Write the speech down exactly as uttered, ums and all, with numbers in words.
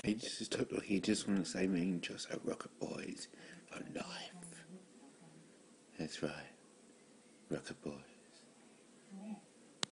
He just he just wants to say mean just a Rocket Boys for life. That's right. Rocket Boys.